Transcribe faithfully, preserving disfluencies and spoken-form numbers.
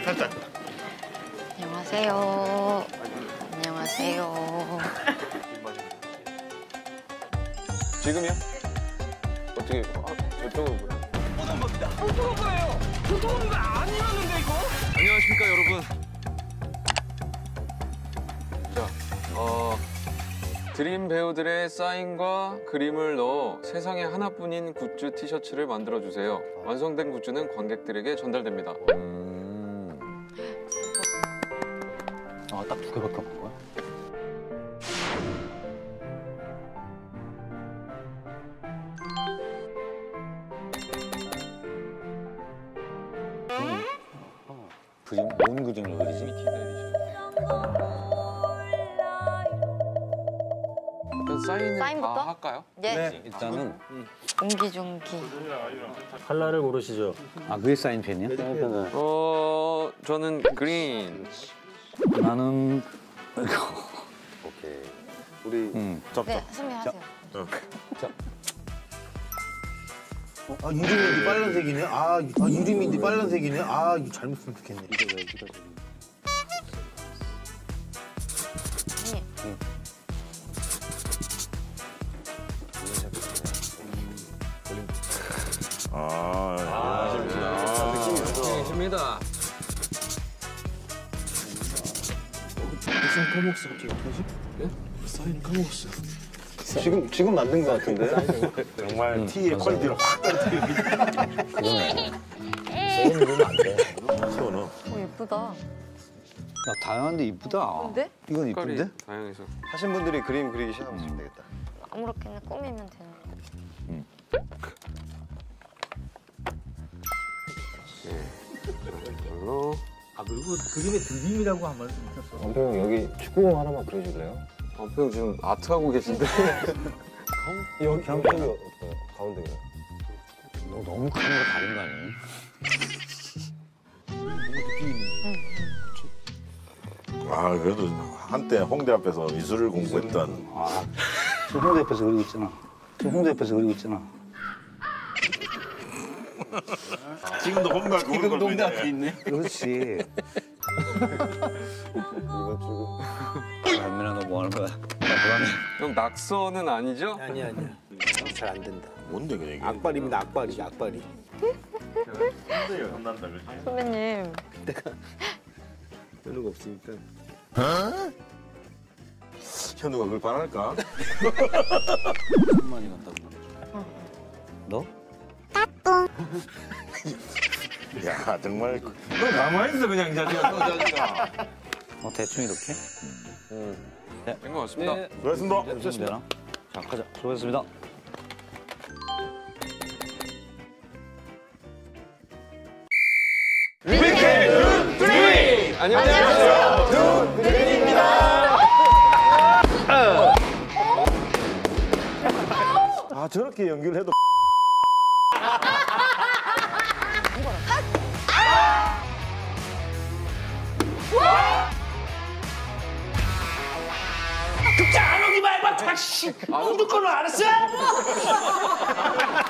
살짝. 안녕하세요. 안녕하세요. 지금이요? 어떻게? 아, 저쪽으로 보여. 어떤 겁니다. 어떤 거예요? 보통 거 아니었는데 이거? 안녕하십니까 여러분. 자, 어 드림 배우들의 사인과 그림을 넣어 세상에 하나뿐인 굿즈 티셔츠를 만들어 주세요. 완성된 굿즈는 관객들에게 전달됩니다. 음. 아, 딱 두 개밖에 없는 거야? 그림, 뭔 그림을 그리지? 일단 사인을 사인부터? 다 할까요? 네. 네, 일단은 옹기종기. 컬러를 고르시죠. 아, 그게 사인펜이야? 어, 저는 그린. 나는 오케이. 우리 음. 접촉. 네, 선배 하세요. 아 유리민디 빨간색이네. 아, 아 유리민디 빨간색이네. 아 이거 잘못 선택했네. 네. 아, 아, 느낌이 있어. 있습니다. 무슨 까먹었어 갑자기 어떡하지? 네? 사인 까먹었어. 지금 지금 만든 것 같은데. 정말 티의 퀄리티를 확 떨어뜨리고. 그거네. 세금 누르면 안 돼. 세워넣어. 오, 예쁘다. 야, 다양한데 이쁘다. 근데? 이건 색깔이 이쁜데? 다양해서. 하신 분들이 그림 그리기 시작하시면 되겠다. 아무렇게나 꾸미면 되는 거. 별로. 아, 그리고 그림의 드림이라고 한 말씀 있었어. 원표 형 여기 축구공 하나만 그려줄래요? 원표 형 지금 아트 하고 계신데. 여기 형편이 어떨까요? 가운데 그냥. 너 너무 그림과 다른 거 아니니? 아 그래도 한때 홍대 앞에서 미술을 공부했던 아, 저 홍대 옆에서 그리고 있잖아. 저 홍대 옆에서 그리고 있잖아. 지금도 홍대 지금 홍대 앞에 있네. 그렇지. 이번 주 알면아 너 뭐 하는 거야? 나 불안해. 형 낙서는 아니죠? 아니야 아니야. 잘 안 된다. 뭔데 그게 이게? 악발입니다 악발이 악발이. 홍대가 혼난다 그지? 선배님. 현우가 없으니까. 현우가 그걸 바랄까? 많이 간다고 말이야. 너? 야 정말 너 가만히 있어 그냥 이 자식아. 너 자식아. 어, 대충 이렇게? 된 것 같습니다. 네. 수고하셨습니다. 됐으면 되나? 자, 가자. 수고하셨습니다. 안녕하세요. 아 저렇게 연기를 해도 극장 안 오기 말고 다시 무조건 알았어?